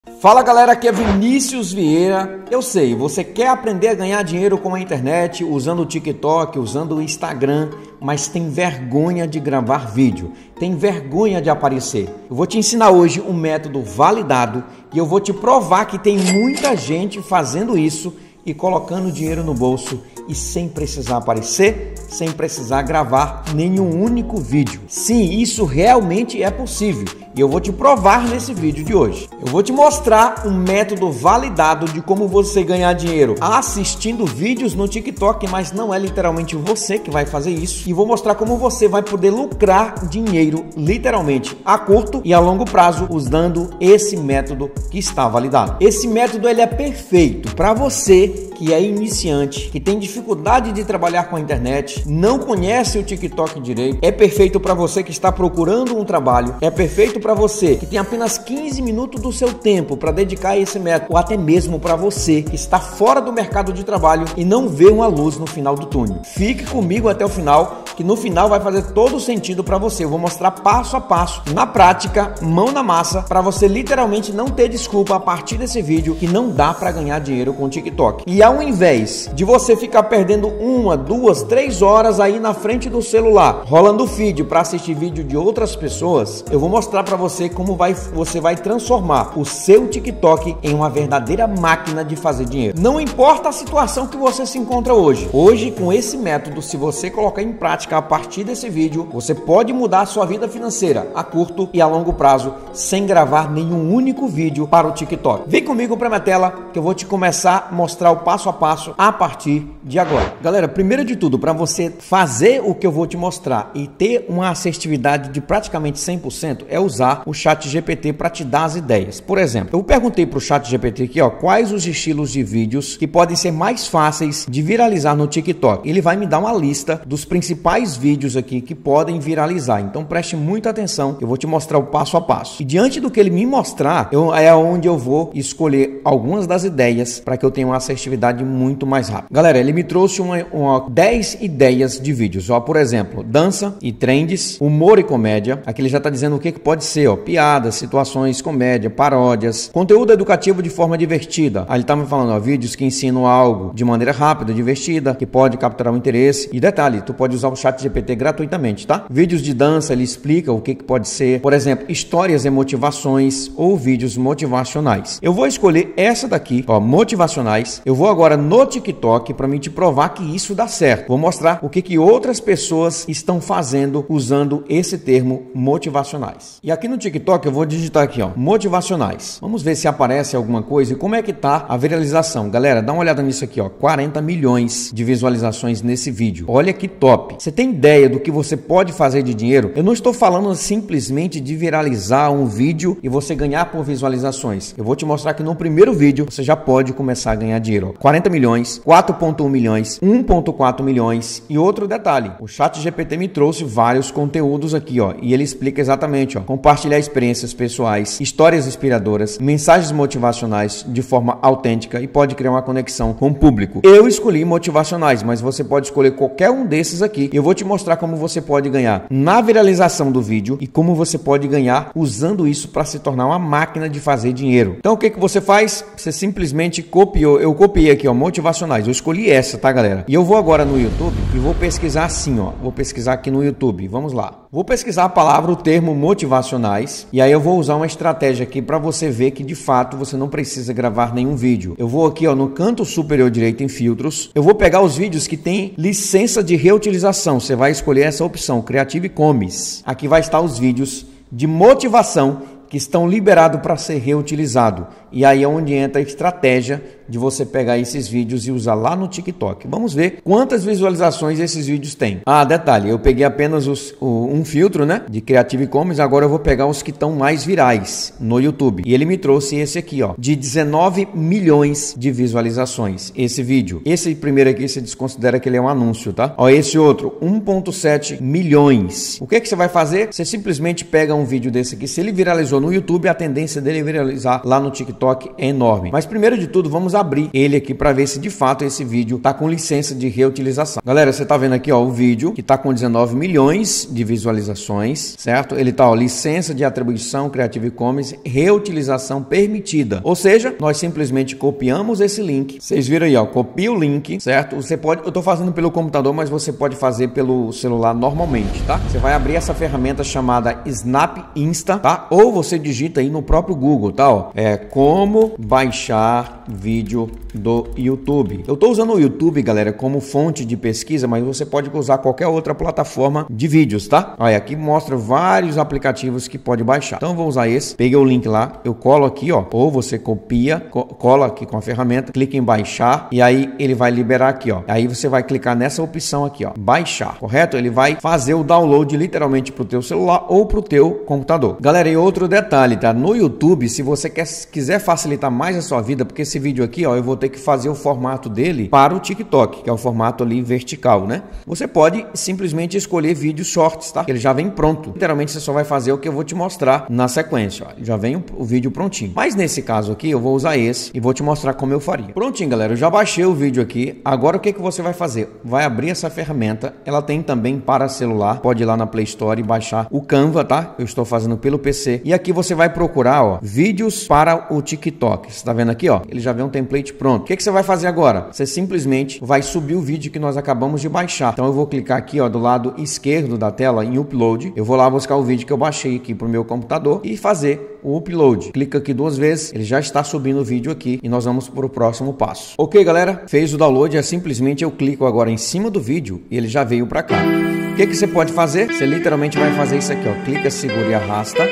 Fala galera, aqui é Vinícius Vieira. Eu sei, você quer aprender a ganhar dinheiro com a internet, usando o TikTok, usando o Instagram, mas tem vergonha de gravar vídeo, tem vergonha de aparecer. Eu vou te ensinar hoje um método validado e eu vou te provar que tem muita gente fazendo isso e colocando dinheiro no bolso e sem precisar aparecer, sem precisar gravar nenhum único vídeo. Sim, isso realmente é possível e eu vou te provar nesse vídeo de hoje. Eu vou te mostrar um método validado de como você ganhar dinheiro assistindo vídeos no TikTok, mas não é literalmente você que vai fazer isso. E vou mostrar como você vai poder lucrar dinheiro literalmente a curto e a longo prazo usando esse método que está validado. Esse método ele é perfeito para você que é iniciante, que tem dificuldade de trabalhar com a internet, não conhece o TikTok direito, é perfeito para você que está procurando um trabalho, é perfeito para você que tem apenas 15 minutos do seu tempo para dedicar a esse método, ou até mesmo para você que está fora do mercado de trabalho e não vê uma luz no final do túnel. Fique comigo até o final, que no final vai fazer todo sentido para você. Eu vou mostrar passo a passo, na prática, mão na massa, para você literalmente não ter desculpa a partir desse vídeo que não dá para ganhar dinheiro com o TikTok. E ao invés de você ficar perdendo 1, 2, 3 horas aí na frente do celular, rolando feed para assistir vídeo de outras pessoas, eu vou mostrar para você como você vai transformar o seu TikTok em uma verdadeira máquina de fazer dinheiro. Não importa a situação que você se encontra hoje. Hoje, com esse método, se você colocar em prática a partir desse vídeo, você pode mudar a sua vida financeira a curto e a longo prazo sem gravar nenhum único vídeo para o TikTok. Vem comigo para minha tela que eu vou te começar a mostrar o passo a passo a partir de agora. Galera, primeiro de tudo, para você fazer o que eu vou te mostrar e ter uma assertividade de praticamente 100%, é usar o ChatGPT para te dar as ideias. Por exemplo, eu perguntei para o ChatGPT aqui, quais os estilos de vídeos que podem ser mais fáceis de viralizar no TikTok. Ele vai me dar uma lista dos principais vídeos aqui que podem viralizar. Então preste muita atenção, eu vou te mostrar o passo a passo. E diante do que ele me mostrar, é onde eu vou escolher algumas das ideias para que eu tenha uma assertividade muito mais rápida. Galera, ele me trouxe 10 ideias de vídeos. Por exemplo, dança e trends, humor e comédia. Aqui ele já está dizendo o que pode ser, piadas, situações, comédia, paródias, conteúdo educativo de forma divertida. Aí ele tá me falando, vídeos que ensinam algo de maneira rápida, divertida, que pode capturar o interesse. E detalhe, tu pode usar o ChatGPT gratuitamente, tá? Vídeos de dança, ele explica o que pode ser. Por exemplo, histórias e motivações ou vídeos motivacionais. Eu vou escolher essa daqui, motivacionais. Eu vou agora no TikTok para mim te provar que isso dá certo. Vou mostrar o que outras pessoas estão fazendo usando esse termo motivacionais. E aqui no TikTok eu vou digitar aqui, motivacionais. Vamos ver se aparece alguma coisa e como é que tá a viralização. Galera, dá uma olhada nisso aqui, 40 milhões de visualizações nesse vídeo. Olha que top. Você tem ideia do que você pode fazer de dinheiro? Eu não estou falando simplesmente de viralizar um vídeo e você ganhar por visualizações. Eu vou te mostrar que no primeiro vídeo você já pode começar a ganhar dinheiro. 40 milhões, 4.1 milhões, 1.4 milhões e outro detalhe. O ChatGPT me trouxe vários conteúdos aqui, e ele explica exatamente, compartilhar experiências pessoais, histórias inspiradoras, mensagens motivacionais de forma autêntica e pode criar uma conexão com o público. Eu escolhi motivacionais, mas você pode escolher qualquer um desses aqui e eu vou te mostrar como você pode ganhar na viralização do vídeo e como você pode ganhar usando isso para se tornar uma máquina de fazer dinheiro. Então o que você faz? Você simplesmente copiou. Eu copiei aqui, motivacionais. Eu escolhi essa, tá, galera? E eu vou agora no YouTube e vou pesquisar assim, vou pesquisar aqui no YouTube. Vamos lá. Vou pesquisar a palavra, o termo motivacionais e aí eu vou usar uma estratégia aqui para você ver que de fato você não precisa gravar nenhum vídeo. Eu vou aqui, no canto superior direito em filtros, eu vou pegar os vídeos que tem licença de reutilização. Você vai escolher essa opção, Creative Commons. Aqui vai estar os vídeos de motivação que estão liberados para ser reutilizado. E aí é onde entra a estratégia de você pegar esses vídeos e usar lá no TikTok. Vamos ver quantas visualizações esses vídeos têm. Detalhe, eu peguei apenas um filtro, de Creative Commons, agora eu vou pegar os que estão mais virais no YouTube. E ele me trouxe esse aqui, de 19 milhões de visualizações, esse vídeo. Esse primeiro aqui, você desconsidera que ele é um anúncio, tá? Esse outro, 1.7 milhões. O que você vai fazer? Você simplesmente pega um vídeo desse aqui, se ele viralizou no YouTube, a tendência dele viralizar lá no TikTok é enorme. Mas primeiro de tudo, vamos abrir ele aqui para ver se de fato esse vídeo tá com licença de reutilização. Galera, você tá vendo aqui, ó, o vídeo que tá com 19 milhões de visualizações, certo? Ele tá, ó, licença de atribuição Creative Commons, reutilização permitida. Ou seja, nós simplesmente copiamos esse link. Vocês viram aí, ó, copia o link, certo? Você pode, eu tô fazendo pelo computador, mas você pode fazer pelo celular normalmente, tá? Você vai abrir essa ferramenta chamada Snap Insta, tá? Ou você digita aí no próprio Google, tá? Ó, como baixar vídeo do YouTube. Eu tô usando o YouTube, galera, como fonte de pesquisa, mas você pode usar qualquer outra plataforma de vídeos, tá? Olha, aqui mostra vários aplicativos que pode baixar. Então eu vou usar esse, peguei o link lá, eu colo aqui, ó, ou você copia, cola aqui com a ferramenta, clica em baixar e aí ele vai liberar aqui, ó. Aí você vai clicar nessa opção aqui, ó, baixar, correto? Ele vai fazer o download literalmente pro teu celular ou pro teu computador. Galera, e outro detalhe, tá? No YouTube, se você quiser facilitar mais a sua vida, porque esse vídeo aqui, ó, eu vou ter que fazer o formato dele para o TikTok, que é o formato ali vertical, né? Você pode simplesmente escolher vídeos shorts, tá? Ele já vem pronto. Literalmente você só vai fazer o que eu vou te mostrar na sequência, ó. Já vem o vídeo prontinho. Mas nesse caso aqui, eu vou usar esse e vou te mostrar como eu faria. Prontinho, galera, eu já baixei o vídeo aqui. Agora o que você vai fazer? Vai abrir essa ferramenta. Ela tem também para celular. Pode ir lá na Play Store e baixar o Canva, tá? Eu estou fazendo pelo PC. E aqui você vai procurar, ó, vídeos para o TikTok. Você tá vendo aqui, ó? Ele já vem um template pronto. O que você vai fazer agora? Você simplesmente vai subir o vídeo que nós acabamos de baixar. Então eu vou clicar aqui, ó, do lado esquerdo da tela em Upload. Eu vou lá buscar o vídeo que eu baixei aqui pro meu computador e fazer o upload. Clica aqui 2 vezes, ele já está subindo o vídeo aqui e nós vamos para o próximo passo. Ok, galera? Fez o download, é simplesmente eu clico agora em cima do vídeo e ele já veio para cá. O que você pode fazer? Você literalmente vai fazer isso aqui, ó. Clica, segura e arrasta.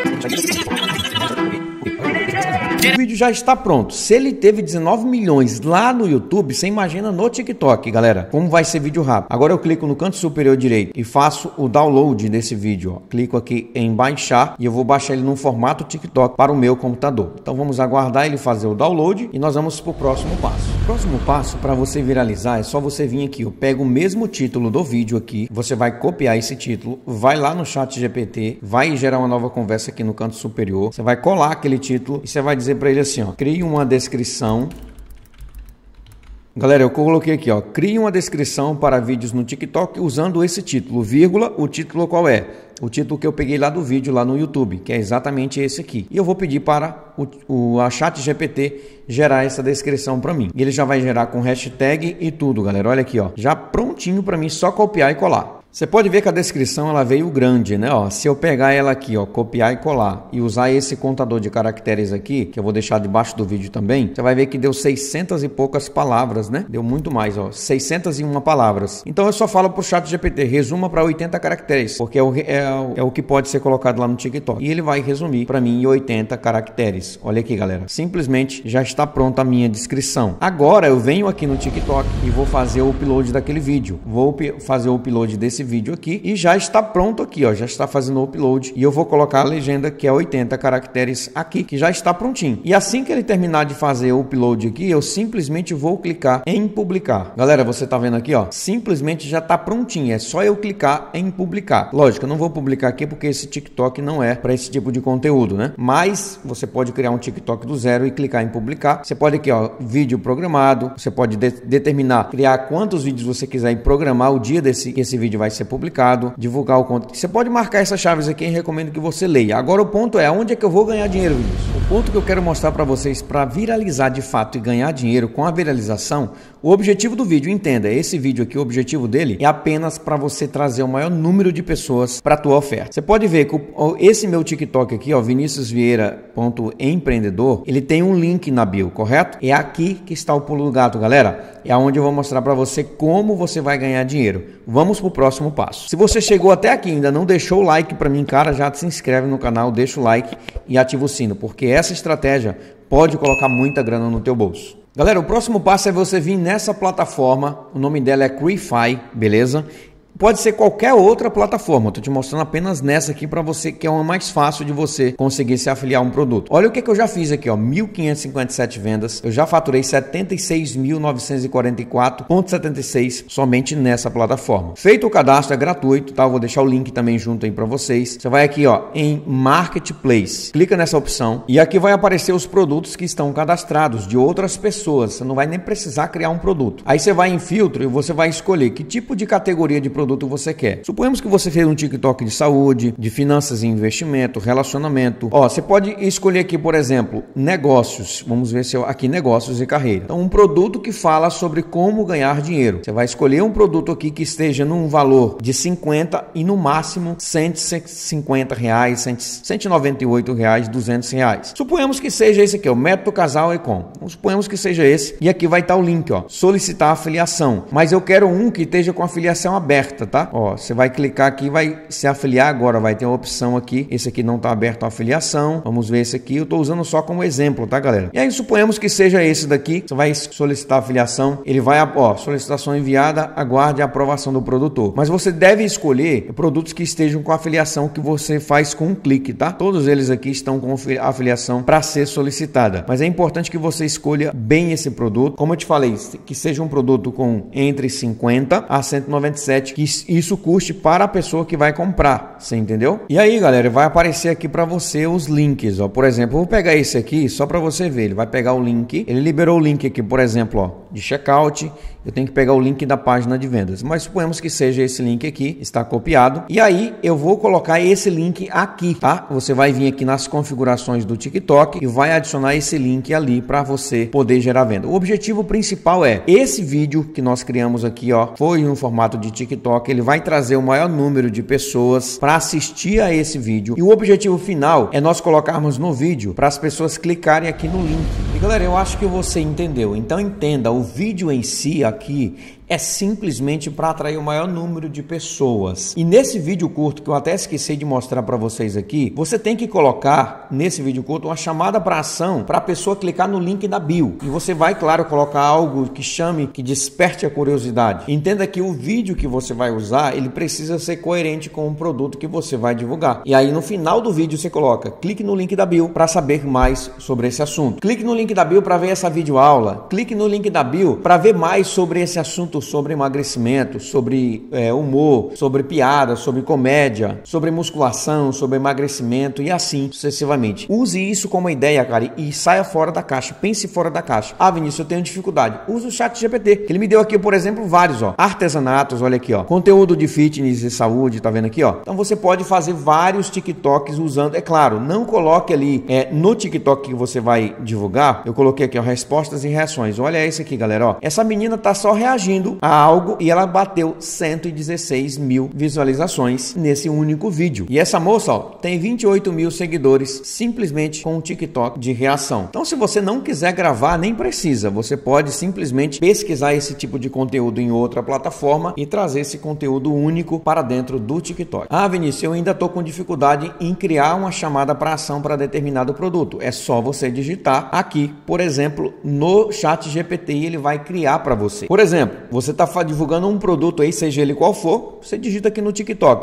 O vídeo já está pronto. Se ele teve 19 milhões lá no YouTube, você imagina no TikTok, galera, como vai ser vídeo rápido. Agora eu clico no canto superior direito e faço o download desse vídeo, ó. Clico aqui em baixar e eu vou baixar ele no formato TikTok para o meu computador. Então vamos aguardar ele fazer o download e nós vamos para o próximo passo. O próximo passo para você viralizar é só você vir aqui, eu pego o mesmo título do vídeo aqui, você vai copiar esse título, vai lá no ChatGPT, vai gerar uma nova conversa aqui no canto superior, você vai colar aquele título e você vai dizer para ele assim, ó, crie uma descrição. Galera, eu coloquei aqui, ó, crie uma descrição para vídeos no TikTok usando esse título, vírgula, o título qual é? O título que eu peguei lá do vídeo lá no YouTube, que é exatamente esse aqui. E eu vou pedir para a ChatGPT gerar essa descrição para mim. E ele já vai gerar com hashtag e tudo, galera. Olha aqui, ó, já prontinho para mim, só copiar e colar. Você pode ver que a descrição ela veio grande, né? Ó, se eu pegar ela aqui, ó, copiar e colar e usar esse contador de caracteres aqui, que eu vou deixar debaixo do vídeo também, você vai ver que deu 600 e poucas palavras, né? Deu muito mais, ó, 601 palavras. Então eu só falo pro ChatGPT, resuma para 80 caracteres, porque é o que pode ser colocado lá no TikTok. E ele vai resumir para mim em 80 caracteres. Olha aqui, galera. Simplesmente já está pronta a minha descrição. Agora eu venho aqui no TikTok e vou fazer o upload daquele vídeo. Vou fazer o upload desse vídeo aqui e já está pronto aqui, ó, já está fazendo o upload e eu vou colocar a legenda que é 80 caracteres aqui, que já está prontinho. E assim que ele terminar de fazer o upload aqui, eu simplesmente vou clicar em publicar. Galera, você tá vendo aqui, ó, simplesmente já está prontinho, é só eu clicar em publicar. Lógico, eu não vou publicar aqui porque esse TikTok não é para esse tipo de conteúdo, né? Mas você pode criar um TikTok do zero e clicar em publicar. Você pode aqui, ó, vídeo programado, você pode determinar, criar quantos vídeos você quiser e programar o dia que esse vídeo vai ser publicado, divulgar o conteúdo. Você pode marcar essas chaves aqui e recomendo que você leia. Agora o ponto é, onde é que eu vou ganhar dinheiro com isso? O ponto que eu quero mostrar para vocês para viralizar de fato e ganhar dinheiro com a viralização, o objetivo do vídeo, entenda, esse vídeo aqui, o objetivo dele é apenas para você trazer o maior número de pessoas para a tua oferta. Você pode ver que esse meu TikTok aqui, ó, viniciusvieira.empreendedor, ele tem um link na bio, correto? É aqui que está o pulo do gato, galera. É onde eu vou mostrar para você como você vai ganhar dinheiro. Vamos para o próximo passo. Se você chegou até aqui e ainda não deixou o like para mim, cara, já se inscreve no canal, deixa o like e ativa o sino, porque essa estratégia pode colocar muita grana no teu bolso. Galera, o próximo passo é você vir nessa plataforma, o nome dela é Creefy, beleza? Pode ser qualquer outra plataforma, eu tô te mostrando apenas nessa aqui para você, que é uma mais fácil de você conseguir se afiliar a um produto. Olha o que eu já fiz aqui, ó, 1.557 vendas, eu já faturei 76.944,76 somente nessa plataforma. Feito o cadastro, é gratuito, tá? Eu vou deixar o link também junto aí para vocês. Você vai aqui, ó, em Marketplace, clica nessa opção e aqui vai aparecer os produtos que estão cadastrados de outras pessoas. Você não vai nem precisar criar um produto. Aí você vai em filtro e você vai escolher que tipo de categoria de produto você quer. Suponhamos que você fez um TikTok de saúde, de finanças e investimento, relacionamento. Ó, você pode escolher aqui, por exemplo, negócios. Vamos ver se eu aqui negócios e carreira. Então, um produto que fala sobre como ganhar dinheiro. Você vai escolher um produto aqui que esteja num valor de 50 e no máximo 150 reais, 198 reais, 200 reais. Suponhamos que seja esse aqui, o método casal Ecom. Suponhamos que seja esse e aqui vai estar o link, ó, solicitar afiliação. Mas eu quero um que esteja com afiliação aberta, tá? Ó, você vai clicar aqui e vai se afiliar agora, vai ter uma opção aqui, esse aqui não está aberto a afiliação, vamos ver esse aqui, eu estou usando só como exemplo, tá, galera? E aí suponhamos que seja esse daqui, você vai solicitar afiliação, ele vai, ó, solicitação enviada, aguarde a aprovação do produtor, mas você deve escolher produtos que estejam com afiliação que você faz com um clique, tá? Todos eles aqui estão com afiliação para ser solicitada, mas é importante que você escolha bem esse produto, como eu te falei, que seja um produto com entre 50 a 197, que isso custe para a pessoa que vai comprar, você entendeu? E aí, galera, vai aparecer aqui para você os links, ó. Por exemplo, eu vou pegar esse aqui só para você ver. Ele vai pegar o link, ele liberou o link aqui, por exemplo, ó, de checkout. Eu tenho que pegar o link da página de vendas, mas suponhamos que seja esse link aqui, está copiado. E aí eu vou colocar esse link aqui, tá? Você vai vir aqui nas configurações do TikTok e vai adicionar esse link ali para você poder gerar venda. O objetivo principal é esse vídeo que nós criamos aqui, ó, foi no formato de TikTok, ele vai trazer o maior número de pessoas para assistir a esse vídeo. E o objetivo final é nós colocarmos no vídeo para as pessoas clicarem aqui no link. E galera, eu acho que você entendeu. Então entenda, o vídeo em si aqui é simplesmente para atrair o maior número de pessoas. E nesse vídeo curto, que eu até esqueci de mostrar para vocês aqui, você tem que colocar nesse vídeo curto uma chamada para ação para a pessoa clicar no link da bio. E você vai, claro, colocar algo que chame, que desperte a curiosidade. Entenda que o vídeo que você vai usar, ele precisa ser coerente com o produto que você vai divulgar. E aí no final do vídeo você coloca, clique no link da bio para saber mais sobre esse assunto. Clique no link da bio para ver essa videoaula. Clique no link da bio para ver mais sobre esse assunto, sobre emagrecimento, sobre humor, sobre piada, sobre comédia, sobre musculação, sobre emagrecimento e assim sucessivamente. Use isso como ideia, cara, e saia fora da caixa, pense fora da caixa. Ah, Vinícius, eu tenho dificuldade. Use o ChatGPT, que ele me deu aqui, por exemplo, vários, ó, artesanatos, olha aqui, ó, conteúdo de fitness e saúde, tá vendo aqui, ó? Então você pode fazer vários TikToks usando, é claro, não coloque ali no TikTok que você vai divulgar, eu coloquei aqui, ó, respostas e reações. Olha esse aqui, galera, ó. Essa menina tá só reagindo a algo e ela bateu 116 mil visualizações nesse único vídeo. E essa moça, ó, tem 28 mil seguidores simplesmente com um TikTok de reação. Então, se você não quiser gravar, nem precisa. Você pode simplesmente pesquisar esse tipo de conteúdo em outra plataforma e trazer esse conteúdo único para dentro do TikTok. Ah, Vinícius, eu ainda estou com dificuldade em criar uma chamada para ação para determinado produto. É só você digitar aqui, por exemplo, no ChatGPT e ele vai criar para você. Por exemplo, você está divulgando um produto aí, seja ele qual for, você digita aqui no TikTok,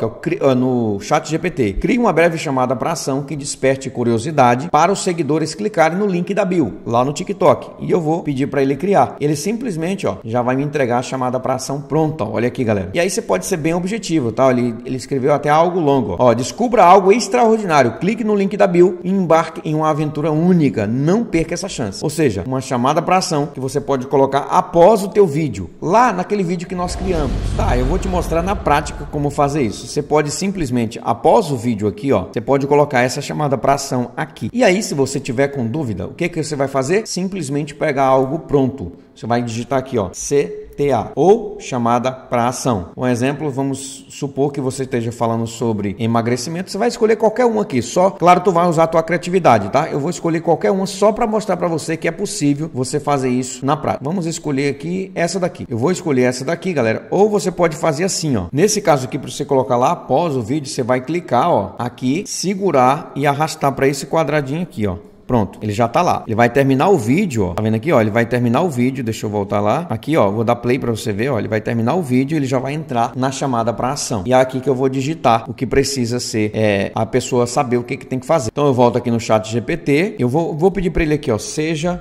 no ChatGPT. Crie uma breve chamada para ação que desperte curiosidade para os seguidores clicarem no link da bio, lá no TikTok. E eu vou pedir para ele criar. Ele simplesmente, ó, já vai me entregar a chamada para ação pronta. Olha aqui, galera. E aí você pode ser bem objetivo, tá? Ele escreveu até algo longo. Ó, descubra algo extraordinário. Clique no link da bio e embarque em uma aventura única. Não perca essa chance. Ou seja, uma chamada para ação que você pode colocar após o teu vídeo, lá naquele vídeo que nós criamos. Tá, eu vou te mostrar na prática como fazer isso. Você pode simplesmente, após o vídeo aqui, ó, você pode colocar essa chamada para ação aqui. E aí, se você tiver com dúvida, o que você vai fazer? Simplesmente pegar algo pronto. Você vai digitar aqui, ó, CTA ou chamada para ação. Um exemplo, vamos supor que você esteja falando sobre emagrecimento, você vai escolher qualquer um aqui, só, claro, tu vai usar a tua criatividade, tá? Eu vou escolher qualquer uma só para mostrar para você que é possível você fazer isso na prática. Vamos escolher aqui essa daqui. Eu vou escolher essa daqui, galera, ou você pode fazer assim, ó. Nesse caso aqui, para você colocar lá após o vídeo, você vai clicar, ó, aqui, segurar e arrastar para esse quadradinho aqui, ó. Pronto, ele já tá lá. Ele vai terminar o vídeo, ó. Tá vendo aqui, ó? Ele vai terminar o vídeo. Deixa eu voltar lá. Aqui, ó. Vou dar play para você ver, ó. Ele vai terminar o vídeo e ele já vai entrar na chamada para ação. E é aqui que eu vou digitar o que precisa ser a pessoa saber o que tem que fazer. Então eu volto aqui no chat GPT. Eu vou pedir para ele aqui, ó. Seja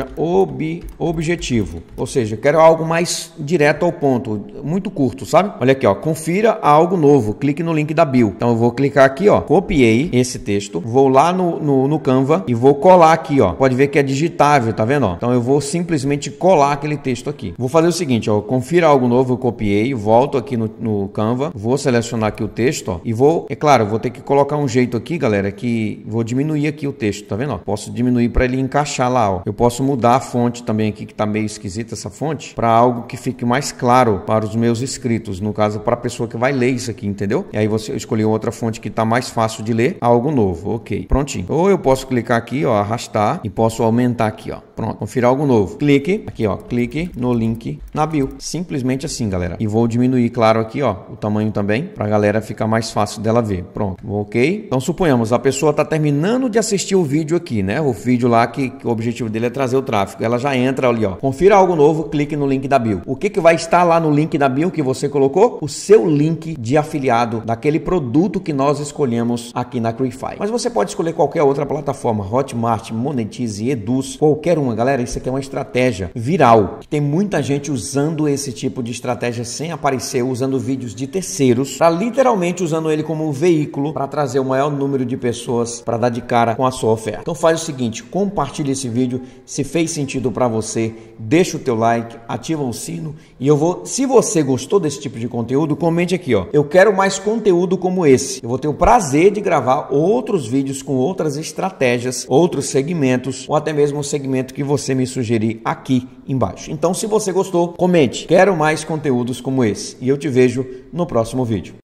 objetivo. Ou seja, eu quero algo mais direto ao ponto. Muito curto, sabe? Olha aqui, ó. Confira algo novo. Clique no link da bio. Então eu vou clicar aqui, ó. Copiei esse texto. Vou lá no Canva e vou colar aqui, ó. Pode ver que é digitável, tá vendo, ó? Então eu vou simplesmente colar aquele texto aqui. Vou fazer o seguinte, ó. Confira algo novo, eu copiei. Volto aqui no Canva. Vou selecionar aqui o texto, ó. E vou, é claro, eu vou ter que colocar um jeito aqui, galera, que vou diminuir aqui o texto, tá vendo, ó? Posso diminuir para ele encaixar lá, ó. Eu posso mudar a fonte também aqui, que tá meio esquisita essa fonte, para algo que fique mais claro para os meus inscritos, no caso, para a pessoa que vai ler isso aqui, entendeu? E aí você escolheu outra fonte que tá mais fácil de ler, algo novo, ok, prontinho. Ou eu posso clicar aqui, ó, arrastar e posso aumentar aqui, ó. Pronto, confira algo novo. Clique, aqui, ó, clique no link na bio. Simplesmente assim, galera. E vou diminuir, claro, aqui, ó, o tamanho também, para a galera ficar mais fácil dela ver. Pronto, ok? Então, suponhamos, a pessoa tá terminando de assistir o vídeo aqui, né? O vídeo lá que o objetivo dele é trazer o tráfego. Ela já entra ali, ó. Confira algo novo, clique no link da bio. O que vai estar lá no link da bio que você colocou? O seu link de afiliado daquele produto que nós escolhemos aqui na Creefy. Mas você pode escolher qualquer outra plataforma, Hotmart, Monetize, Eduz, qualquer uma, galera. Isso aqui é uma estratégia viral. Tem muita gente usando esse tipo de estratégia sem aparecer, usando vídeos de terceiros, para literalmente usando ele como um veículo para trazer o maior número de pessoas para dar de cara com a sua oferta. Então faz o seguinte, compartilha esse vídeo, se fez sentido para você, deixa o teu like, ativa o sino e se você gostou desse tipo de conteúdo, comente aqui, ó. Eu quero mais conteúdo como esse. Eu vou ter o prazer de gravar outros vídeos com outras estratégias, outros segmentos ou até mesmo o segmento que você me sugerir aqui embaixo. Então, se você gostou, comente. Quero mais conteúdos como esse e eu te vejo no próximo vídeo.